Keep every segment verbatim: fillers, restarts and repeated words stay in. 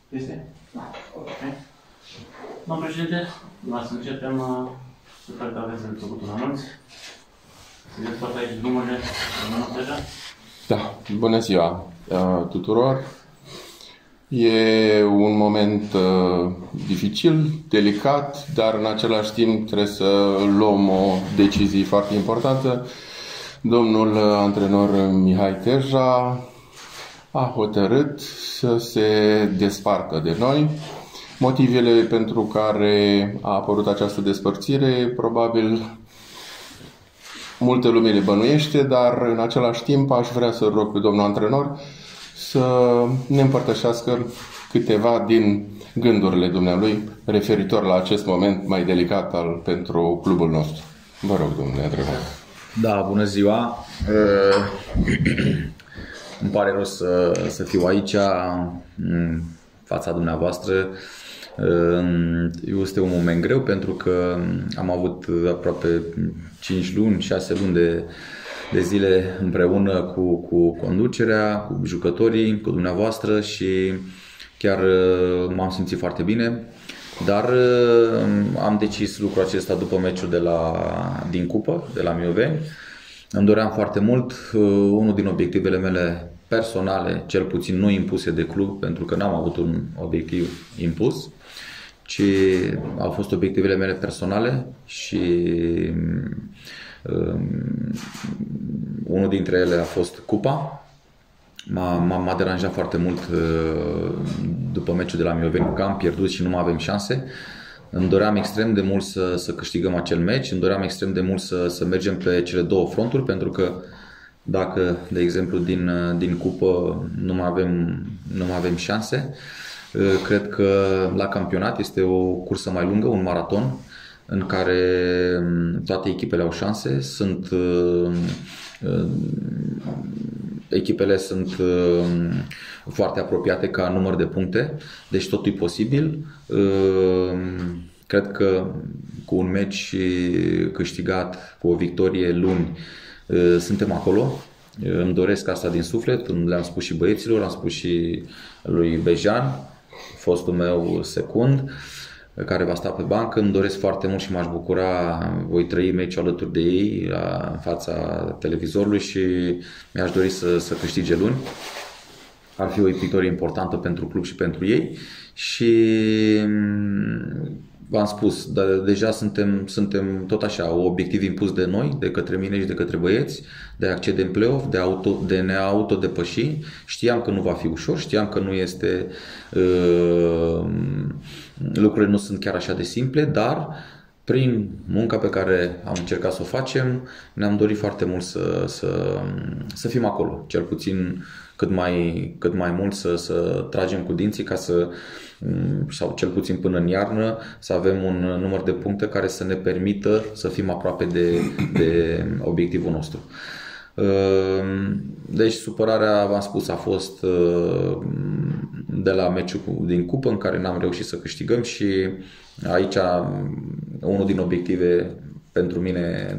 Este? Da. Ok. Domnul președinte, la să începem, sper că aveți de făcut un anunț. Sunteți toate aici drumurile, rămână deja? Da, bună ziua uh, tuturor. E un moment uh, dificil, delicat, dar în același timp trebuie să luăm o decizie foarte importantă. Domnul antrenor Mihai Teja a hotărât să se despartă de noi. Motivele pentru care a apărut această despărțire, probabil multă lume le bănuiește, dar în același timp aș vrea să rog pe domnul antrenor să ne împărtășească câteva din gândurile dumnealui referitor la acest moment mai delicat al, pentru clubul nostru. Vă rog, domnule antrenor. Da, bună ziua! Îmi pare rău să, să fiu aici în fața dumneavoastră. Este un moment greu pentru că am avut aproape cinci luni, șase luni de, de zile împreună cu, cu conducerea, cu jucătorii, cu dumneavoastră și chiar m-am simțit foarte bine. Dar am decis lucrul acesta după meciul de la, din cupă, de la Mioveni. Îmi doream foarte mult, unul din obiectivele mele personale, cel puțin nu impuse de club, pentru că n-am avut un obiectiv impus, ci au fost obiectivele mele personale și um, unul dintre ele a fost cupa. M-a deranjat foarte mult uh, după meciul de la Mioveni că am pierdut și nu mai avem șanse. Îmi doream extrem de mult să, să câștigăm acel meci, îmi doream extrem de mult să, să mergem pe cele două fronturi, pentru că dacă, de exemplu, din, din cupă nu mai avem, nu mai avem șanse, cred că la campionat este o cursă mai lungă, un maraton, în care toate echipele au șanse, sunt, echipele sunt foarte apropiate ca număr de puncte, deci totul e posibil. Cred că cu un meci câștigat, cu o victorie luni, suntem acolo. Îmi doresc asta din suflet, le-am spus și băieților, am spus și lui Bejan, fostul meu secund, care va sta pe bancă. Îmi doresc foarte mult și m-aș bucura, voi trăi meciul alături de ei la, în fața televizorului și mi-aș dori să, să câștige luni. Ar fi o victorie importantă pentru club și pentru ei și v-am spus, dar deja suntem, suntem tot așa, obiectiv impus de noi, de către mine și de către băieți, de a accede în play-off, de, auto, de ne autodepăși. Știam că nu va fi ușor, știam că nu este, uh, lucrurile nu sunt chiar așa de simple, dar prin munca pe care am încercat să o facem, ne-am dorit foarte mult să, să, să fim acolo, cel puțin cât mai, cât mai mult să, să tragem cu dinții ca să, sau cel puțin până în iarnă, să avem un număr de puncte care să ne permită să fim aproape de, de obiectivul nostru. Deci supărarea, v-am spus, a fost de la meciul din cupă în care n-am reușit să câștigăm și aici unul din obiective pentru mine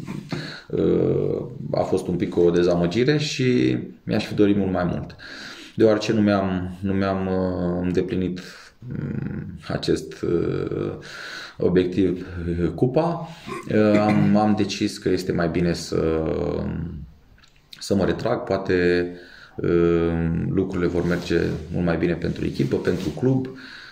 a fost un pic o dezamăgire și mi-aș fi dorit mult mai mult. Deoarece nu mi-am, nu mi-am îndeplinit acest obiectiv cupa, am, am decis că este mai bine să, să mă retrag. Poate lucrurile vor merge mult mai bine pentru echipă, pentru club.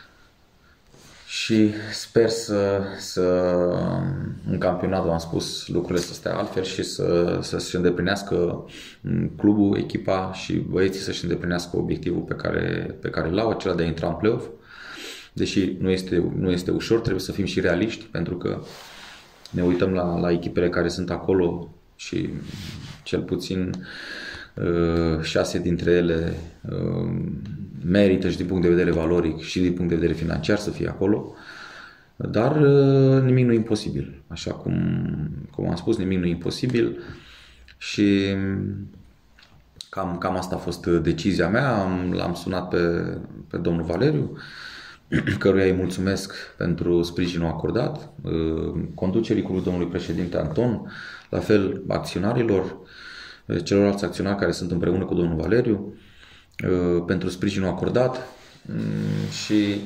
Și sper să, să în campionat, am spus, lucrurile să stea altfel și să, să-și îndeplinească clubul, echipa și băieții să-și îndeplinească obiectivul pe care, pe care l-au, acela de a intra în play-off. Deși nu este, nu este ușor, trebuie să fim și realiști, pentru că ne uităm la, la echipele care sunt acolo și cel puțin uh, șase dintre ele uh, merită și din punct de vedere valoric și din punct de vedere financiar să fie acolo, dar uh, nimic nu e imposibil. Așa cum, cum am spus, nimic nu e imposibil și cam, cam asta a fost decizia mea. L-am sunat pe, pe domnul Valeriu, căruia îi mulțumesc pentru sprijinul acordat, conducerii cu domnului președinte Anton, la fel acționarilor, celorlalți acționari care sunt împreună cu domnul Valeriu, pentru sprijinul acordat. și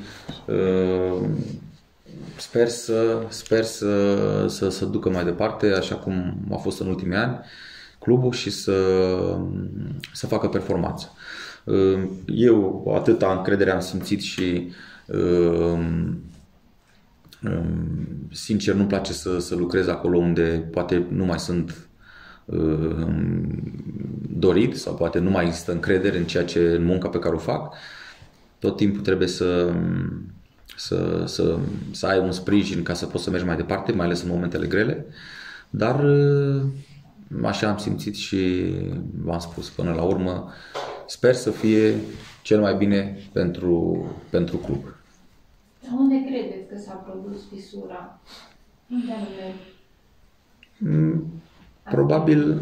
sper să, sper să, să, să ducă mai departe, așa cum a fost în ultimii ani, clubul și să, să facă performanță. Eu atâta încredere am simțit și sincer nu-mi place să, să lucrez acolo unde poate nu mai sunt dorit sau poate nu mai există încredere în ceea ce, în munca pe care o fac. Tot timpul trebuie să, să, să, să ai un sprijin ca să poți să mergi mai departe, mai ales în momentele grele, dar așa am simțit și v-am spus, până la urmă sper să fie cel mai bine pentru, pentru club. Unde credeți că s-a produs fisura? Unde anume? Probabil,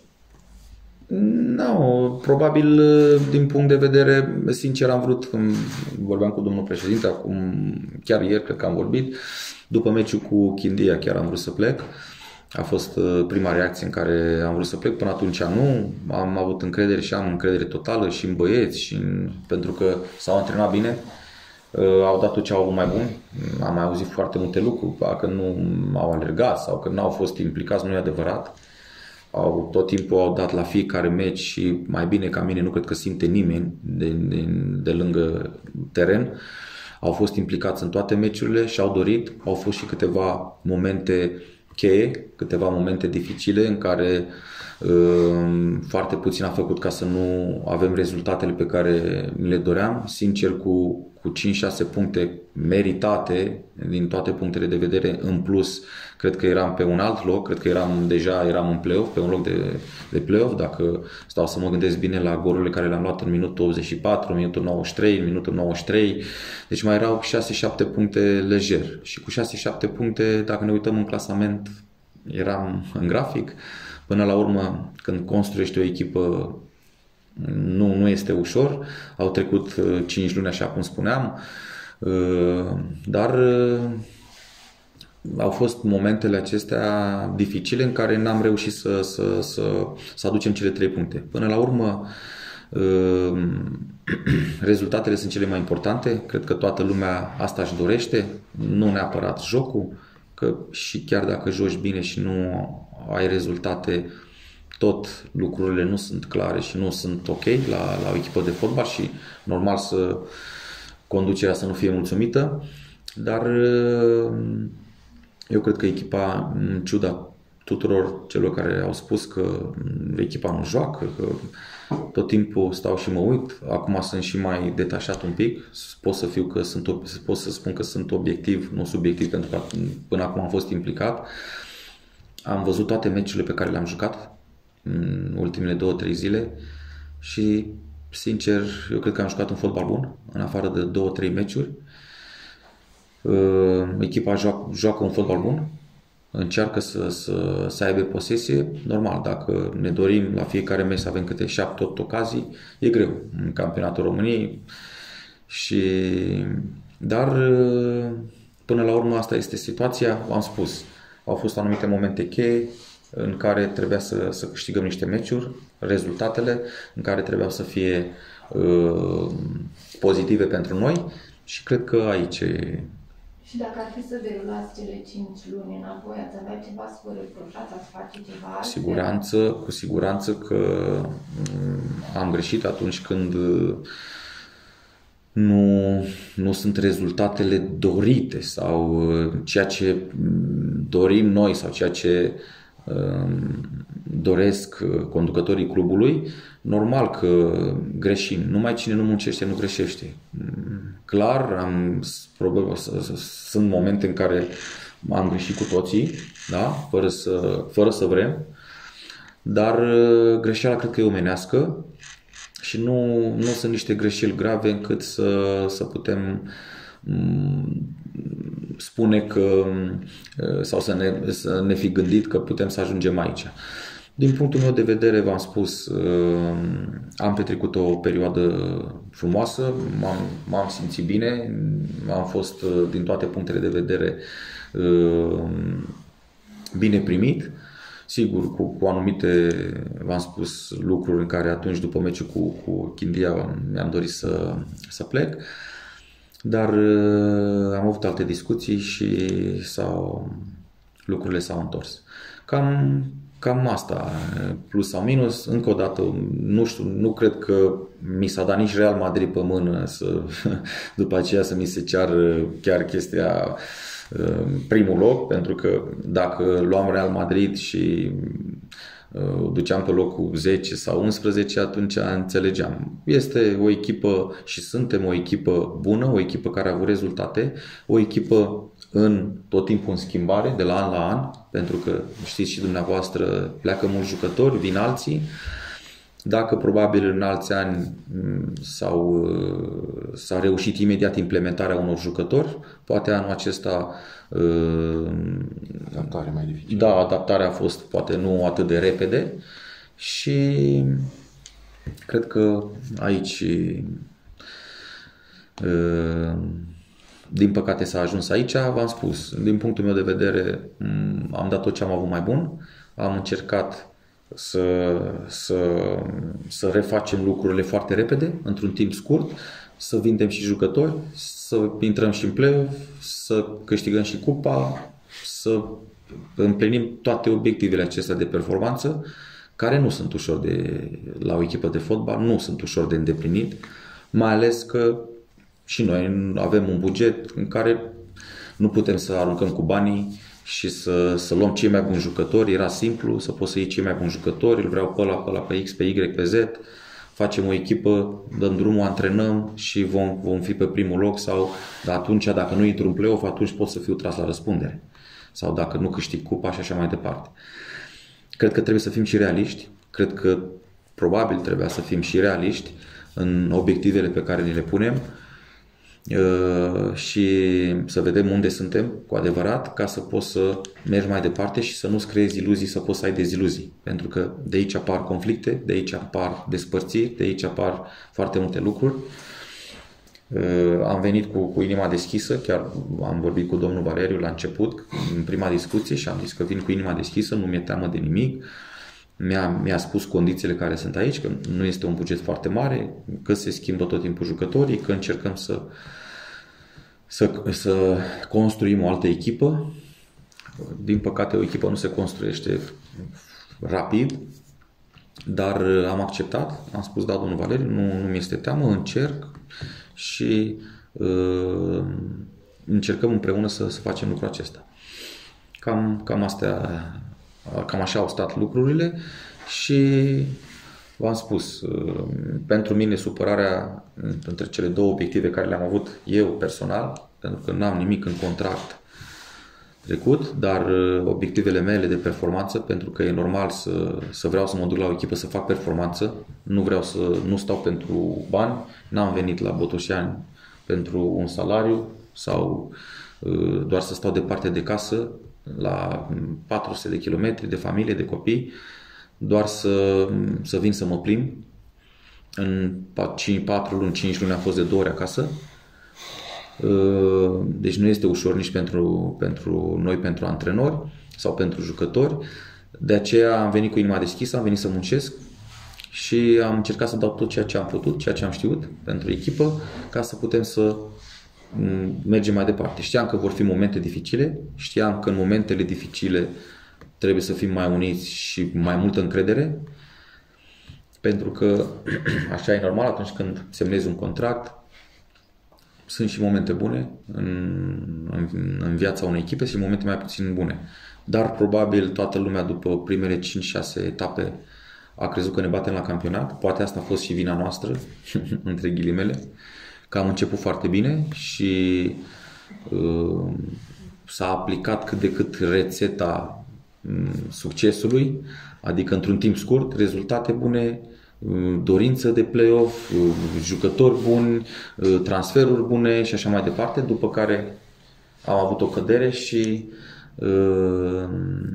nu, probabil din punct de vedere, sincer am vrut, vorbeam cu domnul președinte, acum chiar ieri cred că am vorbit, după meciul cu Chindia chiar am vrut să plec. A fost prima reacție în care am vrut să plec, până atunci nu, am avut încredere și am încredere totală și în băieți, și în, pentru că s-au antrenat bine, au dat tot ce au avut mai bun, am mai auzit foarte multe lucruri, că nu au alergat sau că nu au fost implicați, nu e adevărat. Au, tot timpul au dat la fiecare meci și mai bine ca mine nu cred că simte nimeni de, de, de lângă teren. Au fost implicați în toate meciurile și au dorit, au fost și câteva momente cheie, câteva momente dificile în care uh, foarte puțin a făcut ca să nu avem rezultatele pe care mi le doream. Sincer, cu, cu cinci șase puncte meritate din toate punctele de vedere, în plus, cred că eram pe un alt loc, cred că eram deja eram în play-off, pe un loc de, de play-off, dacă stau să mă gândesc bine la golurile care le-am luat în minutul optzeci și patru, în minutul nouăzeci și trei, în minutul nouăzeci și trei, deci mai erau șase șapte puncte lejer. Și cu șase șapte puncte, dacă ne uităm în clasament, eram în grafic. Până la urmă, când construiești o echipă, nu, nu este ușor. Au trecut cinci luni, așa cum spuneam, dar au fost momentele acestea dificile în care n-am reușit să, să, să, să aducem cele trei puncte. Până la urmă, rezultatele sunt cele mai importante. Cred că toată lumea asta își dorește, nu neapărat jocul, că și chiar dacă joci bine și nu ai rezultate, tot lucrurile nu sunt clare și nu sunt ok la, la o echipă de fotbal și normal să conducerea să nu fie mulțumită, dar eu cred că echipa, în ciuda tuturor celor care au spus că echipa nu joacă, că tot timpul stau și mă uit, acum sunt și mai detașat un pic, pot să fiu că sunt, pot să spun că sunt obiectiv, nu subiectiv, pentru că până acum am fost implicat. Am văzut toate meciurile pe care le-am jucat în ultimele două, trei zile și, sincer, eu cred că am jucat un fotbal bun, în afară de două, trei meciuri. Echipa joacă, joacă un fotbal bun, încearcă să, să, să aibă posesie. Normal, dacă ne dorim la fiecare meci să avem câte șapte opt ocazii, e greu în campionatul României. Și, dar până la urmă asta este situația, v-am spus. Au fost anumite momente cheie în care trebuia să, să câștigăm niște meciuri, rezultatele în care trebuiau să fie uh, pozitive pentru noi și cred că aici e. Și dacă ar fi să derulați cele cinci luni înapoi, ați avea ceva să vă reproșați, ați face ceva altfel? Siguranță, cu siguranță că am greșit atunci când nu, nu sunt rezultatele dorite sau ceea ce dorim noi sau ceea ce doresc conducătorii clubului. Normal că greșim. Numai cine nu muncește nu greșește. Clar, am, probabil, sunt momente în care am greșit cu toții, da? fără, să, fără să vrem, dar greșeala cred că e omenească și nu, nu sunt niște greșeli grave încât să, să putem spune că sau să ne, să ne fi gândit că putem să ajungem aici. Din punctul meu de vedere, v-am spus, am petrecut o perioadă frumoasă, m-am, m-am simțit bine, am fost din toate punctele de vedere bine primit sigur, cu, cu anumite, v-am spus, lucruri în care atunci, după meciul cu, cu Chindia, mi-am dorit să, să plec. Dar am avut alte discuții și s-au, lucrurile s-au întors. Cam, cam asta, plus sau minus. Încă o dată, nu știu, nu cred că mi s-a dat nici Real Madrid pe mână să, după aceea să mi se ceară chiar chestia primul loc, pentru că dacă luam Real Madrid și duceam pe locul zece sau unsprezece, atunci înțelegeam. Este o echipă și suntem o echipă bună, o echipă care a avut rezultate, o echipă în tot timpul în schimbare, de la an la an, pentru că știți și dumneavoastră, pleacă mulți jucători, vin alții. Dacă probabil în alți ani s-au, s-a reușit imediat implementarea unor jucători, poate anul acesta adaptarea mai dificilă. Da, adaptarea a fost poate nu atât de repede și cred că aici din păcate s-a ajuns aici, v-am spus, din punctul meu de vedere am dat tot ce am avut mai bun, am încercat să, să, să refacem lucrurile foarte repede, într-un timp scurt, să vindem și jucători, să intrăm și în play-off, să câștigăm și cupa, să împlinim toate obiectivele acestea de performanță, care nu sunt ușor de, la o echipă de fotbal, nu sunt ușor de îndeplinit, mai ales că și noi avem un buget în care nu putem să aruncăm cu banii și să, să luăm cei mai buni jucători. Era simplu să poți să iei cei mai buni jucători, îl vreau pe ăla, pe ăla, pe X, pe Y, pe Z, facem o echipă, dăm drumul, antrenăm și vom, vom fi pe primul loc sau atunci, dacă nu intru în play-off, atunci pot să fiu tras la răspundere. Sau dacă nu câștig cupa și așa mai departe. Cred că trebuie să fim și realiști, cred că probabil trebuia să fim și realiști în obiectivele pe care ni le punem și să vedem unde suntem cu adevărat, ca să poți să mergi mai departe și să nu-ți creezi iluzii, să poți să ai deziluzii. Pentru că de aici apar conflicte, de aici apar despărțiri, de aici apar foarte multe lucruri. Am venit cu, cu inima deschisă, chiar am vorbit cu domnul Valeriu la început, în prima discuție, și am zis că vin cu inima deschisă, nu mi-e teamă de nimic. Mi-a, mi-a spus condițiile care sunt aici, că nu este un buget foarte mare, că se schimbă tot timpul jucătorii, că încercăm să, să, să construim o altă echipă. Din păcate, o echipă nu se construiește rapid, dar am acceptat, am spus, da, domnul Valeriu, nu, nu mi-este teamă, încerc și uh, încercăm împreună să, să facem lucrul acesta. Cam, cam astea... Cam așa au stat lucrurile și v-am spus, pentru mine supărarea între cele două obiective care le-am avut eu personal, pentru că n-am nimic în contract trecut, dar obiectivele mele de performanță, pentru că e normal să, să vreau să mă duc la o echipă să fac performanță, nu vreau să nu stau pentru bani, n-am venit la Botoșani pentru un salariu sau doar să stau departe de casă, la patru sute de kilometri, de familie, de copii, doar să, să vin să mă plimb. În patru luni, cinci luni am fost de două ori acasă. Deci nu este ușor nici pentru, pentru noi, pentru antrenori sau pentru jucători. De aceea am venit cu inima deschisă, am venit să muncesc și am încercat să dau tot ceea ce am putut, ceea ce am știut pentru echipă, ca să putem să mergem mai departe. Știam că vor fi momente dificile, știam că în momentele dificile trebuie să fim mai uniți și mai multă încredere, pentru că așa e normal atunci când semnezi un contract. Sunt și momente bune în, în, în viața unei echipe și momente mai puțin bune. Dar probabil toată lumea după primele cinci șase etape a crezut că ne batem la campionat. Poate asta a fost și vina noastră, între ghilimele, că am început foarte bine și uh, s-a aplicat cât de cât rețeta um, succesului, adică într-un timp scurt, rezultate bune, uh, dorință de play-off, uh, jucători buni, uh, transferuri bune și așa mai departe, după care am avut o cădere și uh,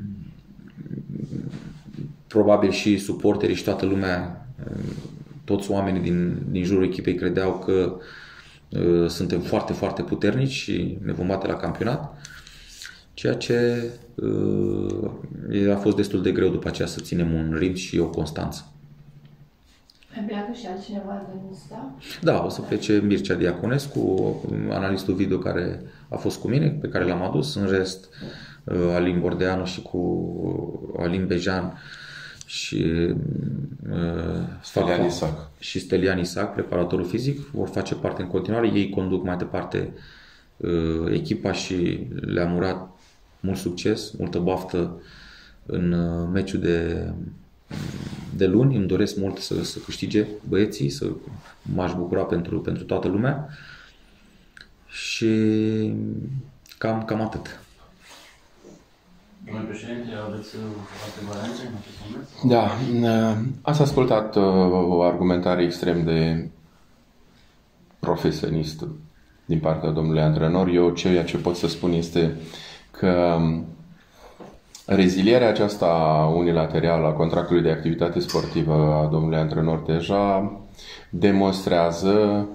probabil și suporterii și toată lumea, uh, toți oamenii din, din jurul echipei credeau că uh, suntem foarte, foarte puternici și ne vom bate la campionat. ceea ce uh, a fost destul de greu după aceea să ținem un ritm și o constanță. Mai pleacă și altcineva din staff? Da, o să plece Mircea Diaconescu, analistul video care a fost cu mine, pe care l-am adus, în rest Alin Bordeanu și cu Alin Bejan și uh, Stelian Isac. și Stelian Isac, preparatorul fizic, vor face parte în continuare. Ei conduc mai departe uh, echipa și le-am urat mult succes, multă baftă în uh, meciul de, de luni. Îmi doresc mult să, să câștige băieții, să m-aș bucura pentru, pentru toată lumea și cam, cam atât. Domnule președinte, aveți alte variante în acest moment? Da, ați ascultat o argumentare extrem de profesionistă din partea domnului antrenor. Eu ceea ce pot să spun este că rezilierea aceasta unilaterală a contractului de activitate sportivă a domnului antrenor deja demonstrează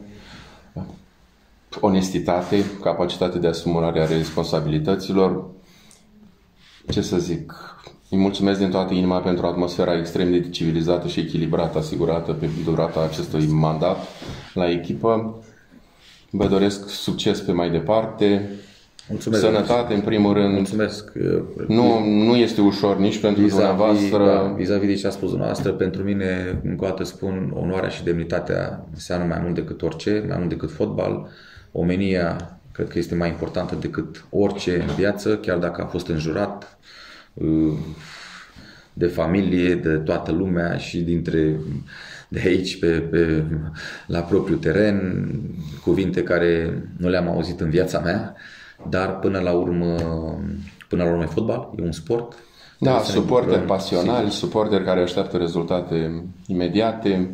onestitate, capacitate de asumare a responsabilităților. Ce să zic, îi mulțumesc din toată inima pentru atmosfera extrem de civilizată și echilibrată asigurată pe durata acestui mandat la echipă. Vă doresc succes pe mai departe. Mulțumesc. Sănătate în primul rând. Mulțumesc. Nu, nu este ușor nici pentru vis-a-vis, dumneavoastră. da, vis-a-vis de ce a spus dumneavoastră, pentru mine, încă o dată spun, onoarea și demnitatea înseamnă mai mult decât orice, mai mult decât fotbal. Omenia cred că este mai importantă decât orice în viață, chiar dacă a fost înjurat de familie, de toată lumea și dintre de aici pe, pe, la propriu teren, cuvinte care nu le-am auzit în viața mea, dar până la urmă, până la urmă e fotbal, e un sport. Da, suporteri pasionali, suporteri care așteaptă rezultate imediate.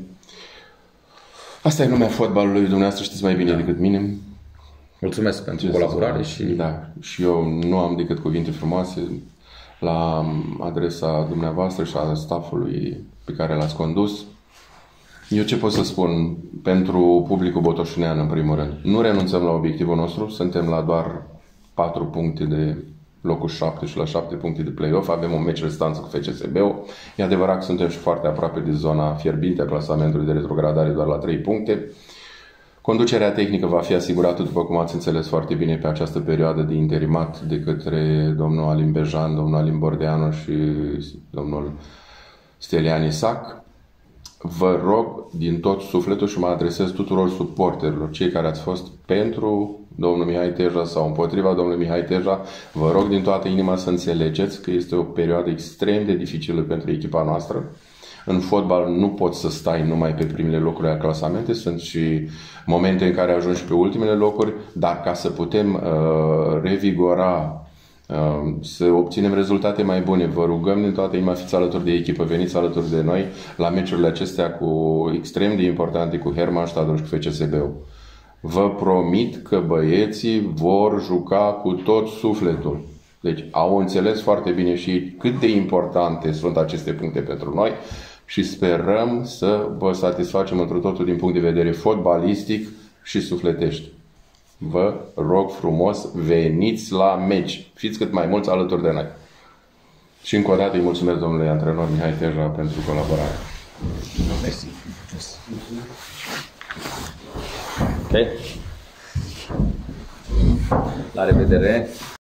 Asta e lumea fotbalului, dumneavoastră știți mai bine da. decât mine. Mulțumesc pentru colaborare și... Da, și eu nu am decât cuvinte frumoase la adresa dumneavoastră și a staffului pe care l-ați condus. Eu ce pot să spun pentru publicul botoșunean în primul rând? Nu renunțăm la obiectivul nostru, suntem la doar patru puncte de locul șapte și la șapte puncte de play-off, avem un meci restanță cu F C S B-ul. E adevărat că suntem și foarte aproape de zona fierbinte a clasamentului de retrogradare, doar la trei puncte. Conducerea tehnică va fi asigurată, după cum ați înțeles foarte bine, pe această perioadă de interimat de către domnul Alin Bejan, domnul Alin Bordeanu și domnul Stelian Isac. Vă rog din tot sufletul și mă adresez tuturor suporterilor, cei care ați fost pentru domnul Mihai Teja sau împotriva domnului Mihai Teja, vă rog din toată inima să înțelegeți că este o perioadă extrem de dificilă pentru echipa noastră. În fotbal nu poți să stai numai pe primele locuri ale clasamente, sunt și momente în care ajungi pe ultimele locuri, dar ca să putem uh, revigora, uh, să obținem rezultate mai bune, vă rugăm din toată inima, fiți alături de echipă, veniți alături de noi la meciurile acestea cu extrem de importante cu Hermannstadtul și cu F C S B-ul. Vă promit că băieții vor juca cu tot sufletul. Deci au înțeles foarte bine și cât de importante sunt aceste puncte pentru noi și sperăm să vă satisfacem într totul din punct de vedere fotbalistic și sufletești. Vă rog frumos, veniți la meci. Fiți cât mai mulți alături de noi. Și încă o dată îi mulțumesc domnului antrenor Mihai Teja pentru colaborare. Mersi. Ok. La revedere.